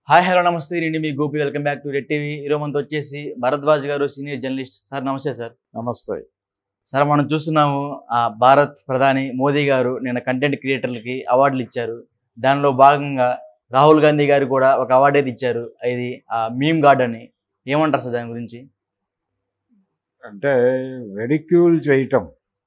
Hi hello నమస్తే నేను మీ Gopi welcome back to red TV. ఈరోజు మనతో వచ్చేసి భరద్వాజ్ గారు, సీనియర్ జర్నలిస్ట్. సార్ నమస్తే సార్. నమస్తే సార్ మనం చూస్తున్నాము భారత్ ప్రధాని మోదీ గారు నిన్న కంటెంట్ క్రియేటర్లకి అవార్డులు ఇచ్చారు. దానిలో భాగంగా రాహుల్ గాంధీ గారు కూడా ఒక అవార్డు అయితే ఇచ్చారు. ఇది మీమ్ గార్డ్ అని. ఏమంటారు సార్ దాని గురించి? అంటే రెడిక్యూల్ చేయటం,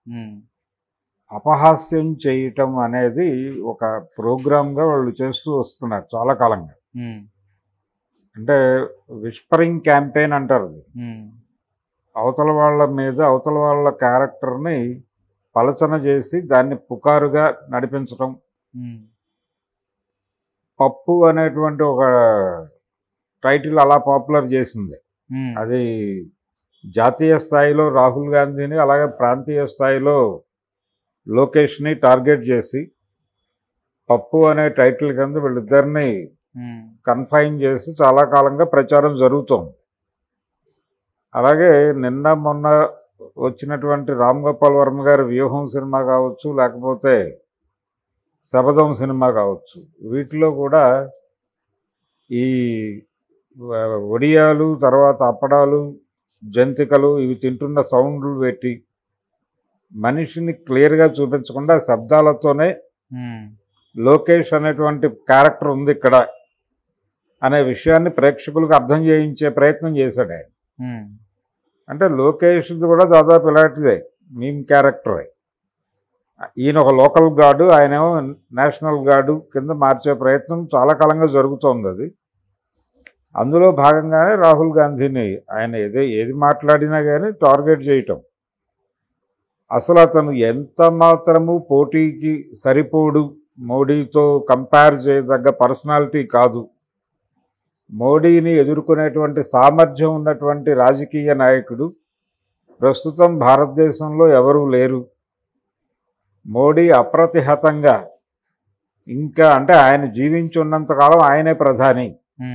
అపహాస్యం చేయటం అనేది ఒక ప్రోగ్రామ్గా వాళ్ళు చేస్తూ వస్తున్నారు చాలా కాలంగా. అంటే విస్పరింగ్ క్యాంపెయిన్ అంటారు అది. అవతల వాళ్ళ మీద అవతల వాళ్ళ క్యారెక్టర్ని పలచన చేసి దాన్ని పుకారుగా నడిపించడం. పప్పు అనేటువంటి ఒక టైటిల్ అలా పాపులర్ చేసింది. అది జాతీయ స్థాయిలో రాహుల్ గాంధీని, అలాగే ప్రాంతీయ స్థాయిలో లోకేష్ని టార్గెట్ చేసి పప్పు అనే టైటిల్ కింద వీళ్ళిద్దరిని కన్ఫైన్ చేసి చాలా కాలంగా ప్రచారం జరుగుతోంది. అలాగే నిన్న మొన్న వచ్చినటువంటి రామ్ గోపాల్ వర్మ గారి వ్యూహం సినిమా కావచ్చు, లేకపోతే శబదం సినిమా కావచ్చు, వీటిలో కూడా ఈ ఒడియాలు, తర్వాత అప్పడాలు, జంతికలు ఇవి తింటున్న సౌండ్లు పెట్టి మనిషిని క్లియర్గా చూపించకుండా శబ్దాలతోనే లోకేష్ అనేటువంటి క్యారెక్టర్ ఉంది ఇక్కడ అనే విషయాన్ని ప్రేక్షకులకు అర్థం చేయించే ప్రయత్నం చేశాడు ఆయన. అంటే లోకేష్ కూడా దాదాపు ఇలాంటిదే, మీమ్ క్యారెక్టరే. ఈయన ఒక లోకల్ గార్డు, ఆయనేమో నేషనల్ గార్డు కింద మార్చే ప్రయత్నం చాలా కాలంగా జరుగుతోంది. అది అందులో భాగంగానే రాహుల్ గాంధీని ఆయన ఏది మాట్లాడినా కానీ టార్గెట్ చేయటం. అసలు అతను ఎంత మాత్రము పోటీకి సరిపోడు, మోడీతో కంపేర్ చేయదగ్గ పర్సనాలిటీ కాదు. మోడీని ఎదుర్కొనేటువంటి సామర్థ్యం ఉన్నటువంటి రాజకీయ నాయకుడు ప్రస్తుతం భారతదేశంలో ఎవరూ లేరు. మోడీ అప్రతిహతంగా ఇంకా అంటే ఆయన జీవించి ఉన్నంతకాలం ఆయనే ప్రధాని.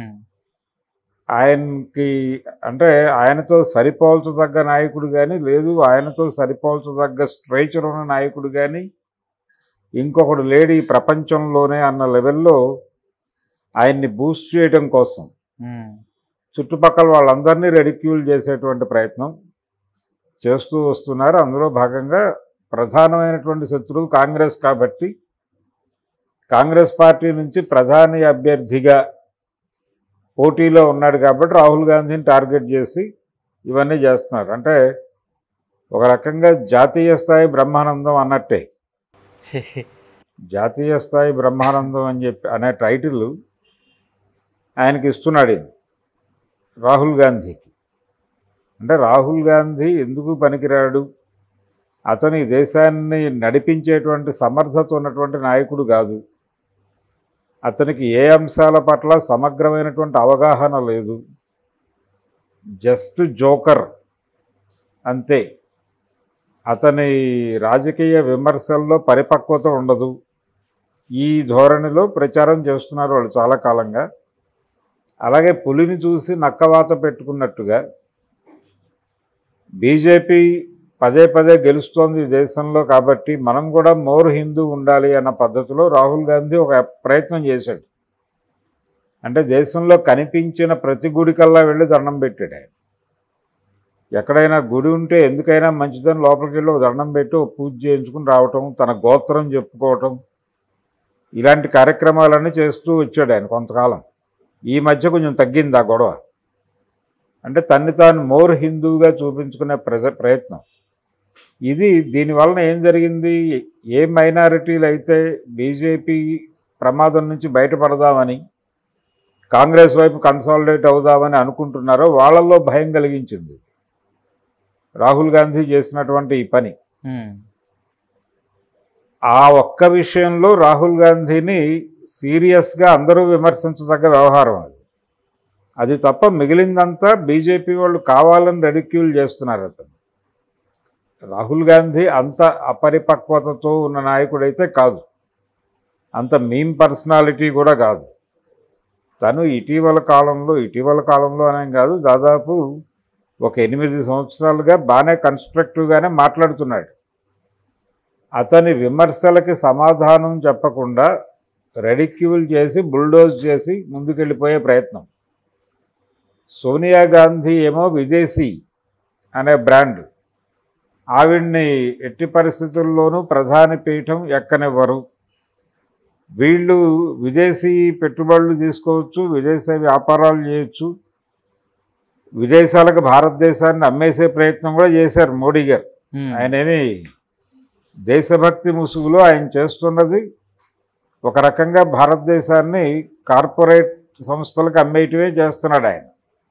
ఆయనకి అంటే ఆయనతో సరిపోల్చదగ్గ నాయకుడు కానీ లేదు, ఆయనతో సరిపోల్చదగ్గ స్ట్రైచర్ ఉన్న నాయకుడు కానీ ఇంకొకడు లేడు ఈ ప్రపంచంలోనే అన్న లెవెల్లో ఆయన్ని బూస్ట్ చేయడం కోసం చుట్టుపక్కల వాళ్ళందరినీ రెడిక్యూల్ చేసేటువంటి ప్రయత్నం చేస్తూ వస్తున్నారు. అందులో భాగంగా ప్రధానమైనటువంటి శత్రువు కాంగ్రెస్ కాబట్టి కాంగ్రెస్ పార్టీ నుంచి ప్రధాని అభ్యర్థిగా పోటీలో ఉన్నాడు కాబట్టి రాహుల్ గాంధీని టార్గెట్ చేసి ఇవన్నీ చేస్తున్నారు. అంటే ఒక రకంగా జాతీయ స్థాయి బ్రహ్మానందం అన్నట్టే. జాతీయ స్థాయి బ్రహ్మానందం అని చెప్పి అనే టైటిల్ ఆయనకి ఇస్తున్నాడు రాహుల్ గాంధీకి. అంటే రాహుల్ గాంధీ ఎందుకు పనికిరాడు, అతని దేశాన్ని నడిపించేటువంటి సమర్థత ఉన్నటువంటి నాయకుడు కాదు, అతనికి ఏ అంశాల పట్ల సమగ్రమైనటువంటి అవగాహన లేదు, జస్ట్ జోకర్ అంతే. అతని రాజకీయ విమర్శల్లో పరిపక్వత ఉండదు. ఈ ధోరణిలో ప్రచారం చేస్తున్నారు వాళ్ళు చాలా కాలంగా. అలాగే పులిని చూసి నక్కవాత పెట్టుకున్నట్టుగా బీజేపీ పదే పదే గెలుస్తోంది ఈ దేశంలో కాబట్టి మనం కూడా మోర్ హిందూ ఉండాలి అన్న పద్ధతిలో రాహుల్ గాంధీ ఒక ప్రయత్నం చేశాడు. అంటే దేశంలో కనిపించిన ప్రతి గుడికల్లా వెళ్ళి దండం పెట్టాడు ఆయన. ఎక్కడైనా గుడి ఉంటే ఎందుకైనా మంచిదని లోపలికి వెళ్ళి ఒక దండం పెట్టి ఒక పూజ చేయించుకుని రావటం, తన గోత్రం చెప్పుకోవటం, ఇలాంటి కార్యక్రమాలన్నీ చేస్తూ వచ్చాడు ఆయన కొంతకాలం. ఈ మధ్య కొంచెం తగ్గింది ఆ గొడవ. అంటే తన్ని తాను మోర్ హిందూగా చూపించుకునే ప్రయత్నం ఇది. దీనివలన ఏం జరిగింది, ఏ మైనారిటీలు అయితే బీజేపీ ప్రమాదం నుంచి బయటపడదామని కాంగ్రెస్ వైపు కన్సాలిడేట్ అవుదామని అనుకుంటున్నారో వాళ్ళల్లో భయం కలిగించింది రాహుల్ గాంధీ చేసినటువంటి ఈ పని. ఆ ఒక్క విషయంలో రాహుల్ గాంధీని సీరియస్గా అందరూ విమర్శించదగ్గ వ్యవహారం అది తప్ప మిగిలిందంతా బీజేపీ వాళ్ళు కావాలని రెడిక్యూల్ చేస్తున్నారు. అతను రాహుల్ గాంధీ అంత అపరిపక్వతతో ఉన్న నాయకుడైతే కాదు, అంత మీమ్ పర్సనాలిటీ కూడా కాదు. తను ఇటీవల కాలంలో అనేం కాదు, దాదాపు ఒక 8 సంవత్సరాలుగా బాగానే కన్స్ట్రక్టివ్గానే మాట్లాడుతున్నాడు. అతని విమర్శలకి సమాధానం చెప్పకుండా రెడిక్యూల్ చేసి బుల్డోజ్ చేసి ముందుకెళ్ళిపోయే ప్రయత్నం. సోనియా గాంధీ ఏమో విదేశీ అనే బ్రాండ్, ఆవిడ్ని ఎట్టి పరిస్థితుల్లోనూ ప్రధాని పీఠం ఎక్కనివ్వరు. వీళ్ళు విదేశీ పెట్టుబడులు తీసుకోవచ్చు, విదేశీ వ్యాపారాలు చేయొచ్చు, విదేశాలకు భారతదేశాన్ని అమ్మేసే ప్రయత్నం కూడా చేశారు మోడీ గారు. ఆయనేమి దేశభక్తి ముసుగులో ఆయన చేస్తున్నది ఒక రకంగా భారతదేశాన్ని కార్పొరేట్ సంస్థలకు అమ్మేయటమే చేస్తున్నాడు. ఆయన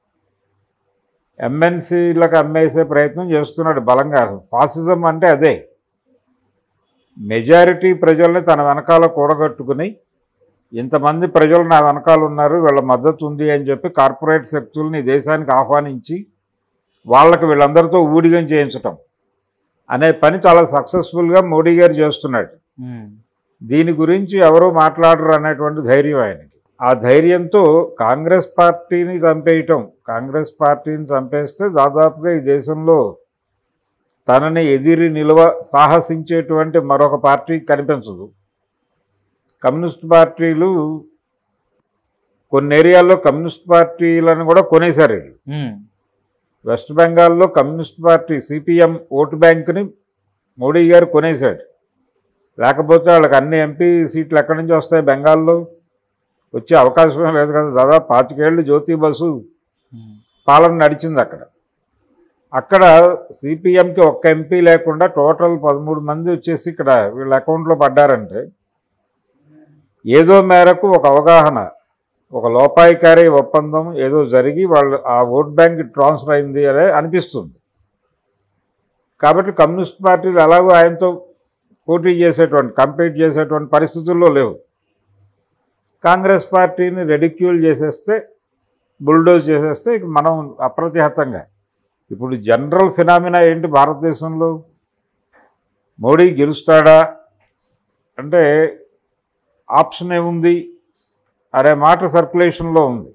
ఎంఎన్సీలకు అమ్మేసే ప్రయత్నం చేస్తున్నాడు బలంగా. ఫాసిజం అంటే అదే, మెజారిటీ ప్రజల్ని తన వెనకాల కూడగట్టుకుని ఇంతమంది ప్రజలు నా వెనకాల ఉన్నారు, వీళ్ళ మద్దతు ఉంది అని చెప్పి కార్పొరేట్ శక్తుల్ని దేశానికి ఆహ్వానించి వాళ్ళకి వీళ్ళందరితో ఊడిగం చేయించటం అనే పని చాలా సక్సెస్ఫుల్గా మోడీ గారు చేస్తున్నాడు. దీని గురించి ఎవరూ మాట్లాడరు అనేటువంటి ధైర్యం ఆయనకి. ఆ ధైర్యంతో కాంగ్రెస్ పార్టీని చంపేయటం, కాంగ్రెస్ పార్టీని చంపేస్తే దాదాపుగా ఈ దేశంలో తనని ఎదిరి నిలువ సాహసించేటువంటి మరొక పార్టీ కనిపించదు. కమ్యూనిస్ట్ పార్టీలు కొన్ని ఏరియాల్లో కమ్యూనిస్ట్ పార్టీలను కూడా కొనేశారు వీళ్ళు. వెస్ట్ బెంగాల్లో కమ్యూనిస్ట్ పార్టీ సిపిఎం ఓటు బ్యాంకుని మోడీ గారు కొనేశాడు. లేకపోతే వాళ్ళకి అన్ని ఎంపీ సీట్లు ఎక్కడి నుంచి వస్తాయి, బెంగాల్లో వచ్చే అవకాశమే లేదు కదా. దాదాపు 25 ఏళ్ళు జ్యోతి బసు పాలన నడిచింది అక్కడ. అక్కడ సిపిఎంకి ఒక్క ఎంపీ లేకుండా టోటల్ 13 మంది వచ్చేసి ఇక్కడ వీళ్ళ అకౌంట్లో పడ్డారంటే ఏదో మేరకు ఒక అవగాహన, ఒక లోపాయికారి ఒప్పందం ఏదో జరిగి వాళ్ళు ఆ ఓట్ బ్యాంక్ ట్రాన్స్ఫర్ అయింది అనే అనిపిస్తుంది. కాబట్టి కమ్యూనిస్ట్ పార్టీలు ఎలాగో ఆయనతో పోటీ చేసేటువంటి, కంపీట్ చేసేటువంటి పరిస్థితుల్లో లేవు. కాంగ్రెస్ పార్టీని రెడిక్యూల్ చేసేస్తే, బుల్డోజ్ చేసేస్తే ఇక మనం అప్రతిహతంగా. ఇప్పుడు జనరల్ ఫినామినా ఏంటి భారతదేశంలో? మోడీ గెలుస్తాడా అంటే ఆప్షన్ ఏముంది అనే మాట సర్క్యులేషన్లో ఉంది.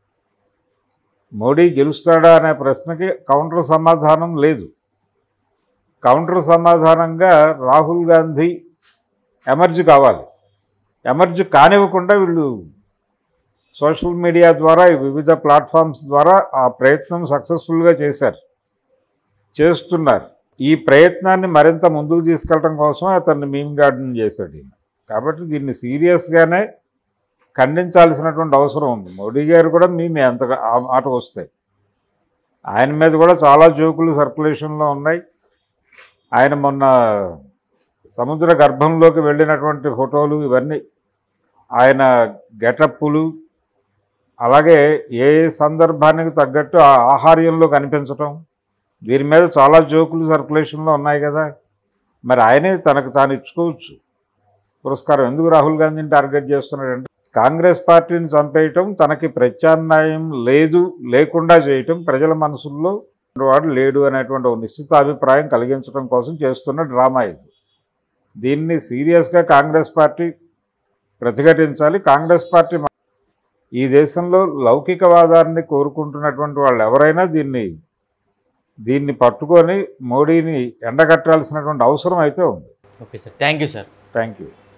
మోడీ గెలుస్తాడా అనే ప్రశ్నకి కౌంటర్ సమాధానం లేదు. కౌంటర్ సమాధానంగా రాహుల్ గాంధీ ఎమర్జ్ కావాలి. ఎమర్జ్ కానివ్వకుండా వీళ్ళు సోషల్ మీడియా ద్వారా, వివిధ ప్లాట్ఫామ్స్ ద్వారా ఆ ప్రయత్నం సక్సెస్ఫుల్గా చేస్తున్నారు. ఈ ప్రయత్నాన్ని మరింత ముందుకు తీసుకెళ్ళడం కోసం అతన్ని మీమ్ గార్డెన్ చేశాడు ఈయన. కాబట్టి దీన్ని సీరియస్గానే ఖండించాల్సినటువంటి అవసరం ఉంది. మోడీ గారు కూడా మేము అంతగా ఆ మాట వస్తాయి. ఆయన మీద కూడా చాలా జోకులు సర్క్యులేషన్లో ఉన్నాయి. ఆయన మొన్న సముద్ర గర్భంలోకి వెళ్ళినటువంటి ఫోటోలు ఇవన్నీ, ఆయన గెటప్పులు, అలాగే ఏ సందర్భానికి తగ్గట్టు ఆ ఆహార్యంలో కనిపించటం, దీని మీద చాలా జోకులు సర్క్యులేషన్లో ఉన్నాయి కదా. మరి ఆయనే తనకు తాను ఇచ్చుకోవచ్చు పురస్కారం. ఎందుకు రాహుల్ గాంధీని టార్గెట్ చేస్తున్నాడంటే కాంగ్రెస్ పార్టీని చంపేయటం, తనకి ప్రత్యామ్నాయం లేకుండా చేయటం, ప్రజల మనసుల్లో వాడు లేడు అనేటువంటి ఒక నిశ్చిత అభిప్రాయం కలిగించడం కోసం చేస్తున్న డ్రామా ఇది. దీన్ని సీరియస్గా కాంగ్రెస్ పార్టీ ప్రతిఘటించాలి. కాంగ్రెస్ పార్టీ ఈ దేశంలో లౌకికవాదాన్ని కోరుకుంటున్నటువంటి వాళ్ళు ఎవరైనా దీన్ని పట్టుకొని మోడీని ఎండగట్టాల్సినటువంటి అవసరం అయితే ఉంది. Okay sir, thank you sir. Thank you.